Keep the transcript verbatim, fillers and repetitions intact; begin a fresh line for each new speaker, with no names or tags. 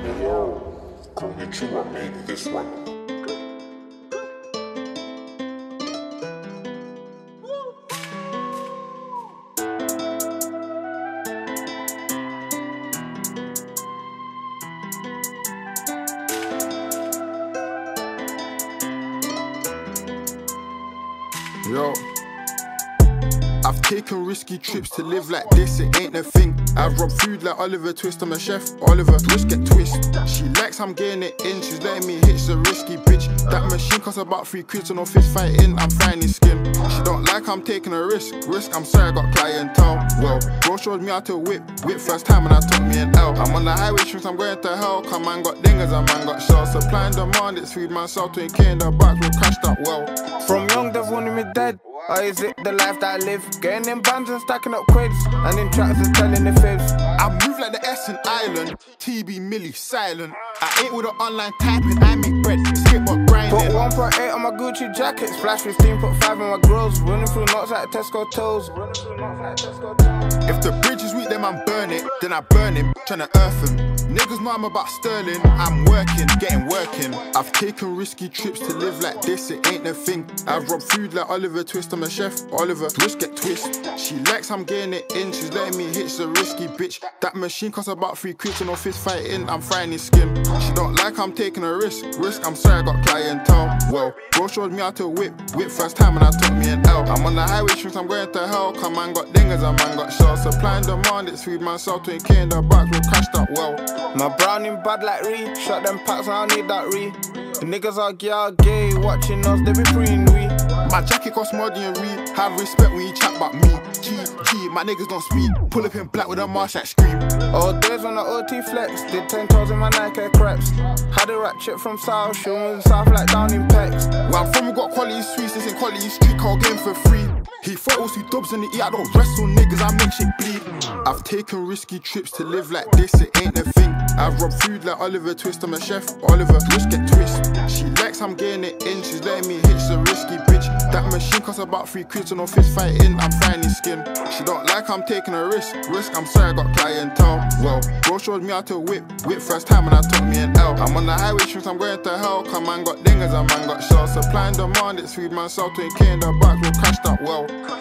Konnichiwa made this one.
Yo, I've taken risky trips to live like this, it ain't a thing. I've robbed food like Oliver Twist, I'm a chef, Oliver, twist get twist. She likes I'm getting it in, she's letting me hit, she's a risky bitch. That machine costs about three quid, so no fist fighting, I'm frying his skin. She don't like I'm taking a risk, risk, I'm sorry I got clientele. Well, bro showed me how to whip, whip first time and I took me an L. I'm on the highway streets, I'm going to hell, come man got dingers, a man got shells. Supply and demand, it's feed myself, twenty K in the box, we crashed up well.
From young, they've wanted me dead. Or is it the life that I live? Getting in bands and stacking up quids, and in tracks and telling the fibs.
I move like the Essen Island, T B Millie silent. I ain't with the online typing, I make bread, skip but grinding.
Put one point eight on my Gucci jacket, splash fifteen, put five on my grills. Running through knots like Tesco toes.
If the bridge is weak, then man burn it, then I burn him, tryna earth him. Niggas know I'm about sterling, I'm working, getting working. I've taken risky trips to live like this, it ain't a thing. I've robbed food like Oliver Twist, I'm a chef, Oliver, twist get twist. She likes I'm getting it in, she's letting me hit, she's a risky bitch. That machine costs about three quid, so no fist fighting, I'm frying his skin. She don't like I'm taking a risk, risk, I'm sorry I got clientele. Well, bro showed me how to whip, whip first time and I took me an L. I'm on the highway streets, I'm going to hell, come man got dingers, a man got shells. Supply and demand, it's feed myself, twenty K in the box, we crashed up well.
My browning bad like Ree, shot them packs, I don't need that Ree. The niggas are gay, are gay, watching us, they be preying we.
My jacket costs more than Ree, have respect when you chat about me. G, G, my niggas don't speak, pull up in black with a marsh like scream.
Old days on the O T flex, did ten toes in my Nike crepes. Had a rat chip from South, showing South like down in Pecs.
Where I'm from, we got quality sweets, this ain't quality street, call game for free. He thought it was two dubs in the ear, I don't wrestle niggas, I make shit bleed. I've taken risky trips to live like this, it ain't a thing. I've robbed food like Oliver Twist, I'm a chef, Oliver, twist get twist. She likes I'm getting it in, she's letting me hit, she's a risky bitch. That machine costs about three quid, so no fist fighting, I'm frying his skin. She don't like I'm taking a risk, risk, I'm sorry I got clientele. Well, bro showed me how to whip, whip first time and I took me an L. I'm on the highway streets, I'm going to hell, come man got dingers, a man got shells. Supply and demand, it's feed myself, twenty K in the box, we crashed up well.